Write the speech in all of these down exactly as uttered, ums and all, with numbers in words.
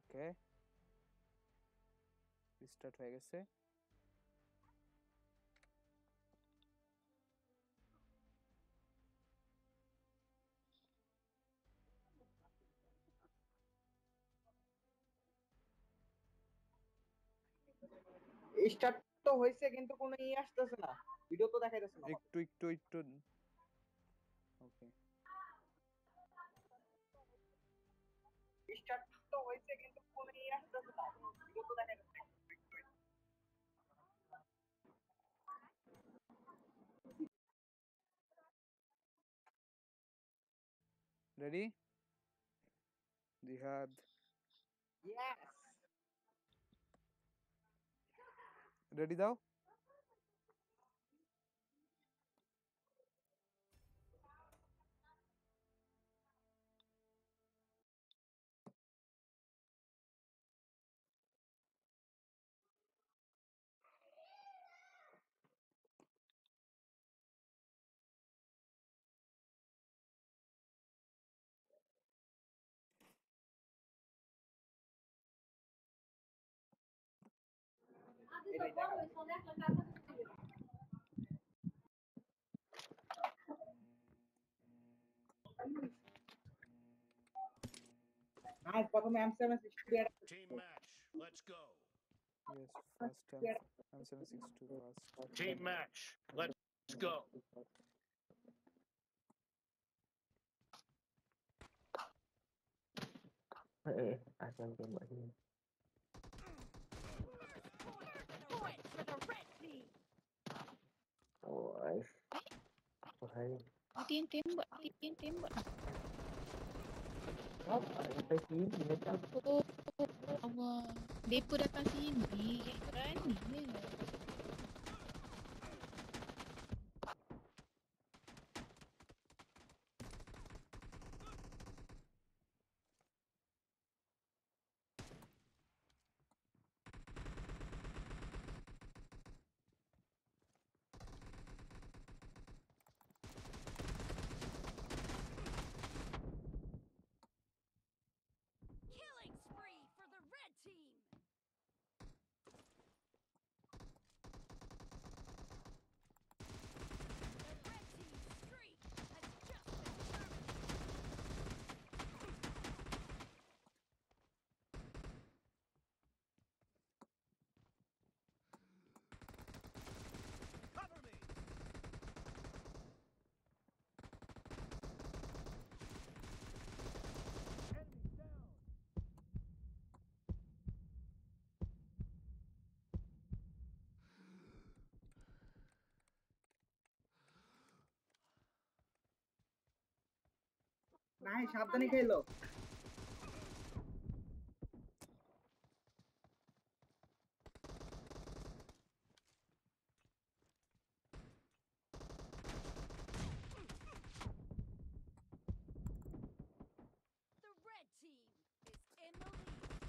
ওকে restart হয়ে গেছে start তো হইছে কিন্তু কোনো ই আসতেছে না ভিডিও তো দেখাইতেছে না একটু একটু একটু ওকে স্টার্ট তো হইছে কিন্তু কোনো ই আসতেছে না ভিডিও তো দেখাইতেছে না রেডি জিহাদ ইয়েস রেডি দাও আজ প্রথমে MCMS studio Team match. Let's go. yes first m m seven six two first Team match. Let's go. I can get my hand. Point for the red team. Ôi, tôi thấy Tiên tiến bận, tiên tiến bận. không phải cái kiếm gì hết trơn. Oh, Allah. Depa datang sini, berani ni. Killing spree for the red team. The red team's streak has just been terminated. Cover me. Enemy down. নাই সাবধানে খেলো The red team is in the lead.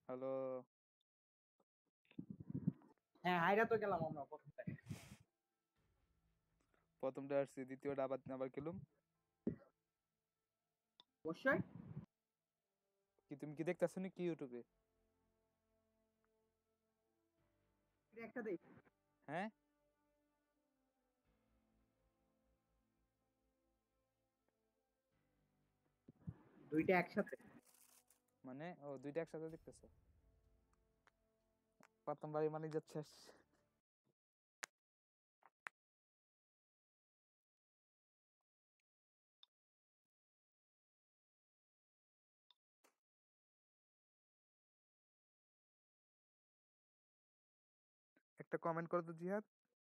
Hello. হ্যাঁ হাইরা তো গেলাম আমরা প্রথমটায়। প্রথমটা আসছি, দ্বিতীয়টা আবার আবার খেলুম। অবশ্যই। কি তুমি কি দেখতেছো নাকি ইউটিউবে? এটা একটা দেই। হ্যাঁ দুইটা একসাথে। মানে ও দুইটা একসাথে দেখতেছো? প্রথমবারই মানে যাচ্ছে। একটা কমেন্ট করো তো জিহাদ।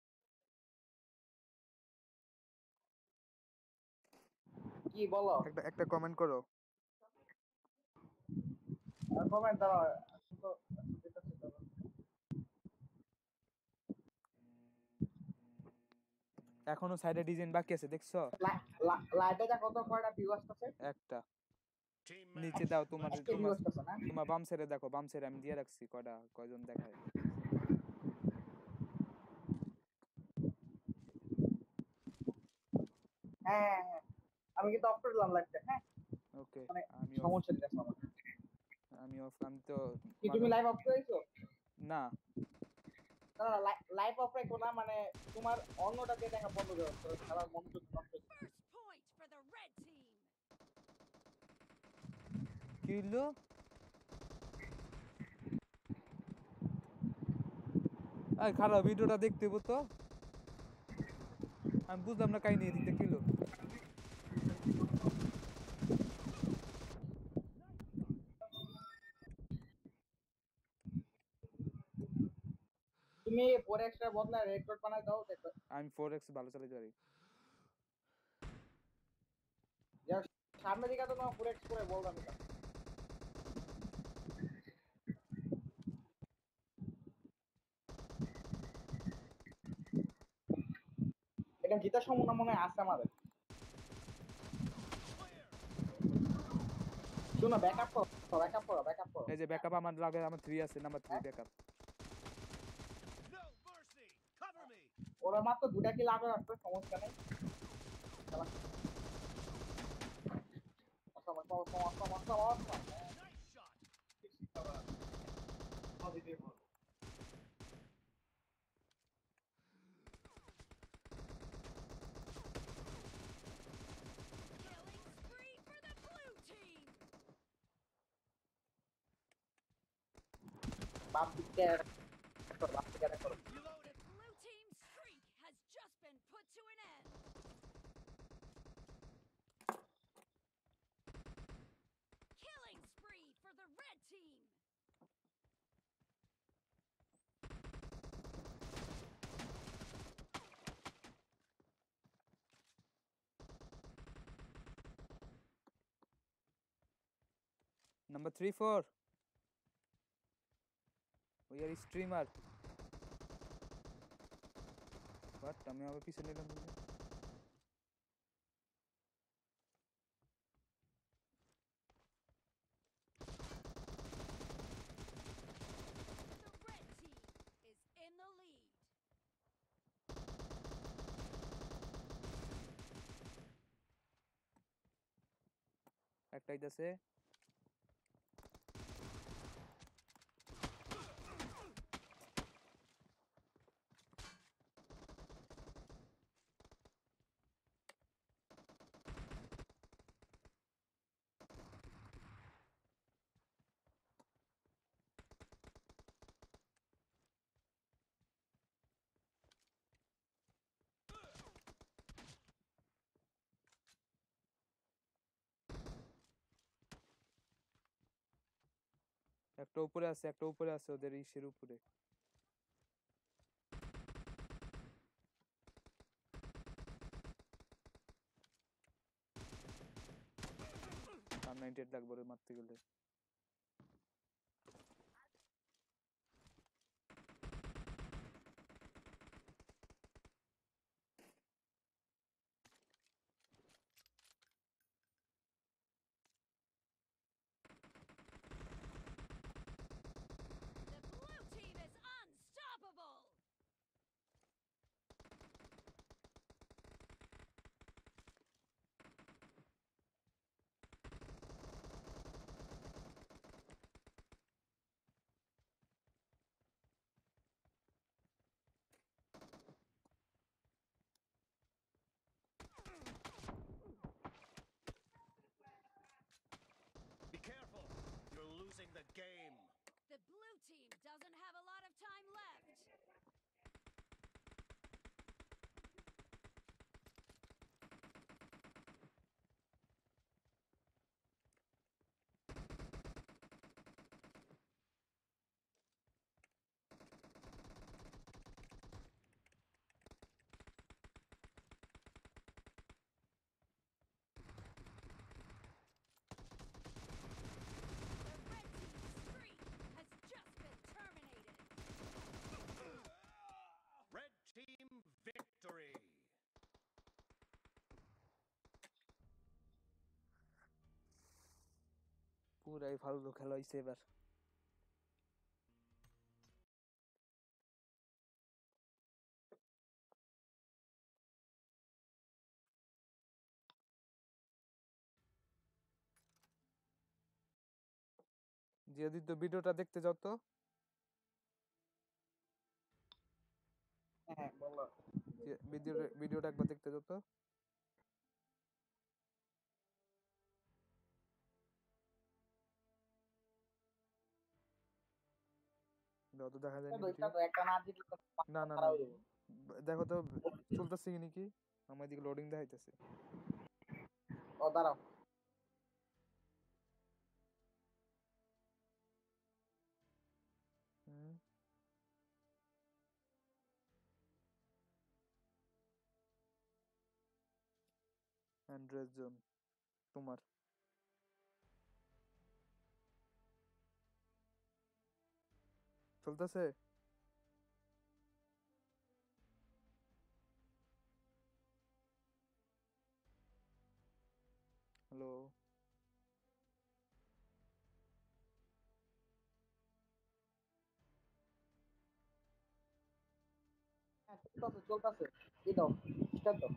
কি বলো? একটা একটা কমেন্ট করো। কমেন্ট দাও। তো দিতেছি তো। এখনো সাইডে ডিজাইন বাকি আছে, দেখছো? লাইটে যা কত কয়টা ভিউ আসতেছে? একটা। Team নিচে match. দাও তোমার Let's একটা ভিউ তোমার go. আসতেছে না? তোমার বাম সাইডে দেখো, বাম সাইডে আমি দিয়ে রাখছি কয়টা কয়জন দেখায়। হ্যাঁ হ্যাঁ হ্যাঁ। আমি কিন্তু অফ করে দিলাম লাইটটা, হ্যাঁ? ওকে। মানে আমি অফ সমস্যা দিতেছে আমার। আমি অফ আমি তো কি মাঝে তুমি লাইভ অফ করেছো? না। না না লাইভ অফ রেখো না, মানে তোমার অন্যটা দিয়ে দেখা বন্ধ করো, তো খেলার মনোযোগ নষ্ট হয়ে যাবে। First point for the red team. কি হইলো? আরে খারাপ, ভিডিওটা দেখতে হইব তো। আমি বুঝলাম না কাহিনী এদিকটা কি হইলো। তুমি ফোর এক্সটা বদলা রেড ডট বানাই দাও, দেখো। আমি ফোর এক্স ভালো চালাতে পারি। যাও সামনে দিকে তো তোমার ফোর এক্স করে বললাম এটা। এটা জিতার সম্ভাবনা মনে হয় আছে আমাদের। শুনো ব্যাকআপ করো, ব্যাকআপ করো, ব্যাকআপ করো। এই যে ব্যাকআপ আমার লাগে, আমার থ্রি আছে, number three backup. No mercy. Cover me. ওরা মাত্র দুটা কি লাগবে, রাখবে সমস্যা নেই। খেলা সমস্যা সমস্যা সমস্যা সমস্যা। Nice shot. Killing spree for the blue team. বাপ দিকে বাপ দিকে করো। The blue team's streak has just been put to an end. Killing spree for the red team. Number three, four. We are streamer. What? আমি আবার পিছনে এলাম বলে? The red team is in the lead. একটাই আছে। একটা উপরে আছে, একটা উপরে আছে ওদের ইসের উপরে। আর নাইনটি এইট লাগবে ওরে মারতে গেলে। playing the game. The blue team doesn't have a lot of time left. The red team's streak has just been terminated. Red team victory. পুরাই ফালতু খেলা হইছে এবার। যদি তো ভিডিওটা দেখতে যাও তো হ্যাঁ বলো। ভিডিও ভিডিওটা একবার দেখতে যাও তো। দাও তো দেখা যায় নাকি দুইটা তো একটা না দিলে তো না না না খারাপ হয়ে যাবে। দেখো তো চলতেছে কি নাকি আমার দিকে লোডিং দেখাইতেছে। ও দাঁড়াও। হুম অ্যান্ড্রেস জোন তোমার চলতেছে। হ্যালো হ্যাঁ চলতেছে চলতেছে। কি দাও স্টার্ট দাও।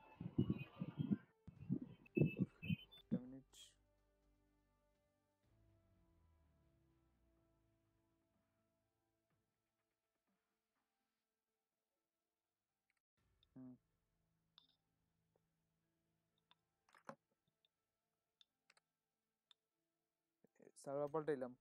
একটা মিনিট। হুম সার্ভার পাল্টাইলাম।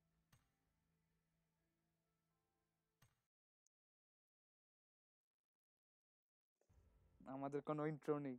আমাদের কোনো ইন্ট্রো নেই।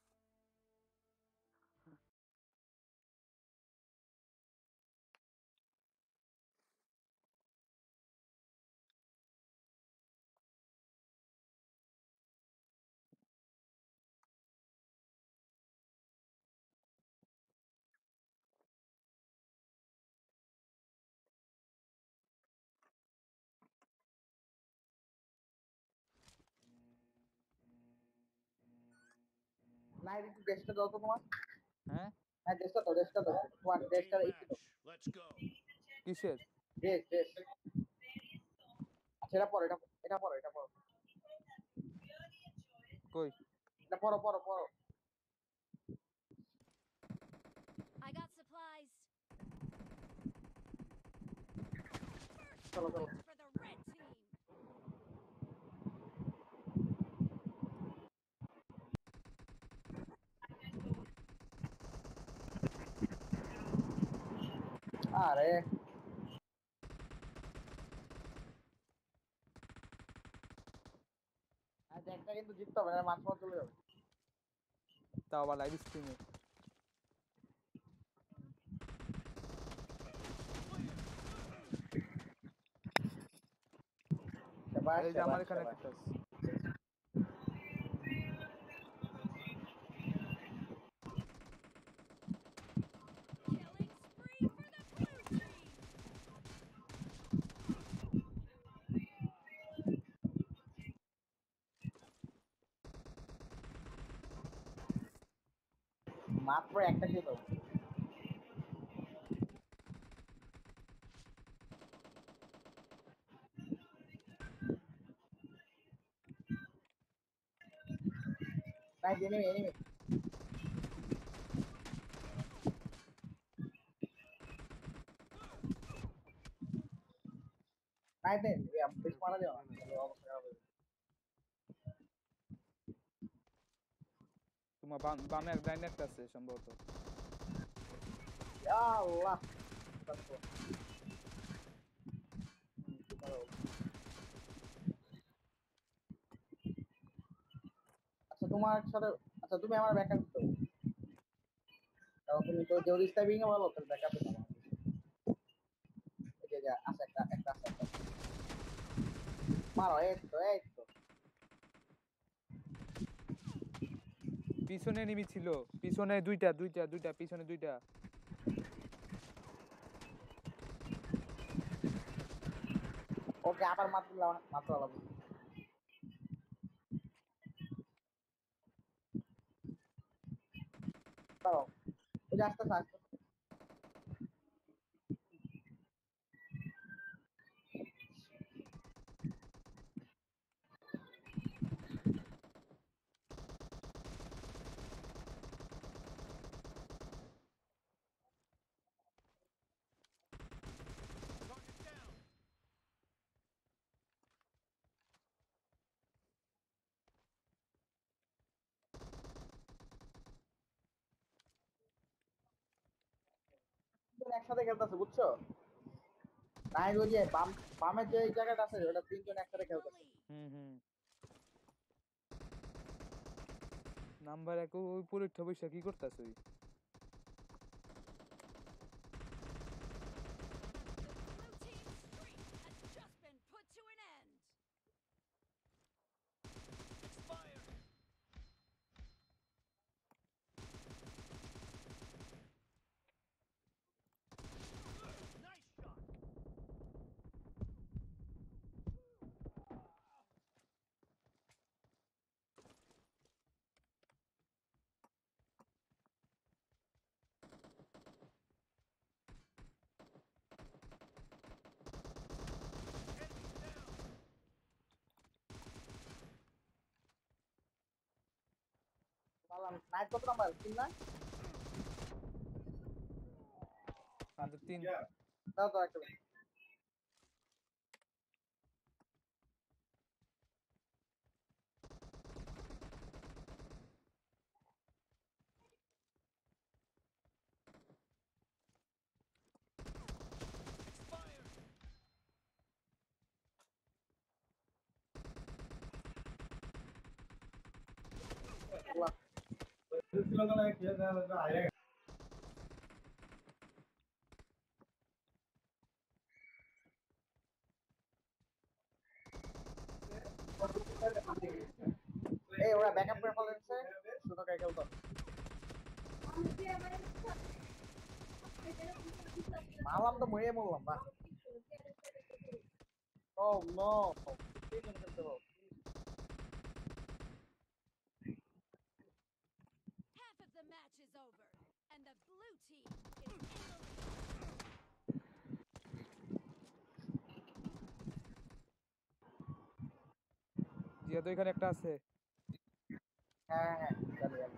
নাই একটু ডেস্কটা দাও তো তোমার। হ্যাঁ হ্যাঁ ডেস্কটা দাও ডেস্কটা দাও তোমার ডেস্কটা Team একটু দাও। match. Let's go. কিসের ডেস্ক ডেস্ক আচ্ছা এটা পড়ো এটা এটা পড়ো এটা পড়ো কই এটা পড়ো পড়ো পড়ো। I got supplies. First চলো চলো। points for the red team. আরে আজ একটা কিন্তু জিততে হবে না মাছ মাছ চলে যাবে। তাও আবার লাইভ স্ট্রিমে। শাবাশ এই যে আমার শাবাশ এখানে শাবাশ। একটা আছে। Killing spree for the blue team. মাত্র একটা কিল দাও। নাই এনিমি এনিমি। নাই দেন বেশ মারা যাও না তাহলে অবস্থা খারাপ হয়ে যাবে। তোমার বাম- বামে এক ডাইনে একটা আছে সম্ভবত। ইয়া আল্লাহ থাকবো। হুম, তোমারও। আচ্ছা তোমার সাথে আচ্ছা তুমি আমার ব্যাকআপ দাও। তাও তুমি তো যদি স্টাইপিং এ বলো তাহলে ব্যাকআপ দাও। এই যে যে আছে একটা একটা আছে একটা। মারো এই তো এই তো। পিছনে নিমি ছিল, পিছনে দুইটা দুইটা দুইটা পিছনে দুইটা। ওকে আবার মাত্র মাত্র লাগবে। দাও। ওই যে আসতেছে আসতেছে। Target down. তিনজন একসাথে খেলতেছে বুঝছো? নাই ওই যে বাম বামের যে জায়গাটা আছে ওটা তিনজন একসাথে The খেলতেছে। lead. হুম হুম। নাম্বার এক ওই পরীক্ষা বৈশা কি করতেছে? The blue team's streak has just been put to an end. Expired. Nice shot. Enemies down. পারলাম নাইট কত নাম্বার তিন না? আমাদের তিন। দাও তো একটা minute। Expired. আল্লাহ। এই ওরা ব্যাকআপ করে ফেলেছে শুধু কে খেলতো। মারলাম তো মরে বললাম না। ও নো তিনজন খেলতে পারো। Half of the match is over, and the blue team is in the lead. Zia তো এখানে একটা আছে। হ্যাঁ হ্যাঁ জানি জানি।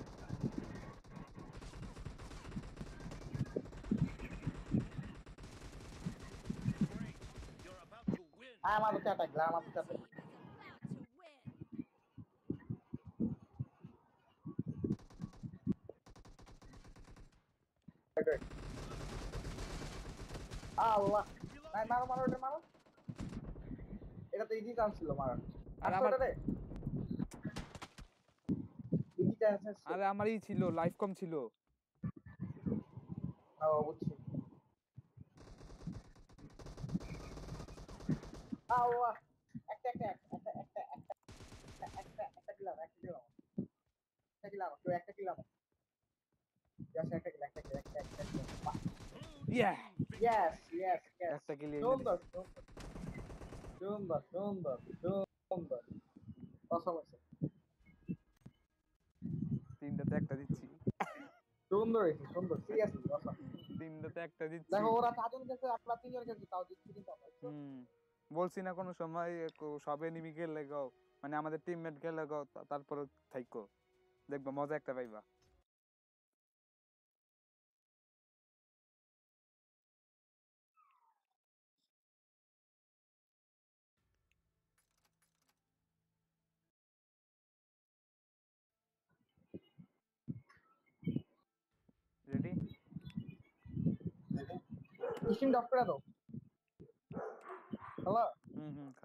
Great. You're about to win. হ্যাঁ আমার তো অ্যাটাক আমার তো The attack. team is about to win. আল্লাহ নাই মারো মারো এটা মারো। এটা তো ইজি চান্স ছিল মারার। আর আসো আমার এটা রে। ইজি চান্স ছিল। আরে আমারই ছিল, লাইফ কম ছিল। ও বুঝছি। আল্লাহ একটা একটা একটা একটা একটা একটা একটা কিলাম একটা কিলাম একটা কিলাম কেউ একটা কিলাম জাস্ট একটা কিলাম একটা কিলাম একটা একটা Blue ইয়া team victory. Yes yes yes একটা কিলি এনে সুন্দর দিছি। সুন্দর সুন্দর সুন্দর সুন্দর অসম আছে তিনটাতে একটা দিচ্ছি। সুন্দর হয়েছে সুন্দর সিরিয়াসলি অসম। তিনটাতে একটা দিচ্ছি। দেখো ওরা চারজন গেছে আমরা তিনজন গেছি তাও জিতছি কিন্তু আমরা হুম। বলছি না কোনো সময় কো- সব এনিমি খেললে গাও, মানে আমাদের টিমমেট খেললে গাও, তারপরে থাইকো দেখবা মজা একটা পাইবা। রেডি? স্টিম ডক করে দাও হ্যালো হুম হুম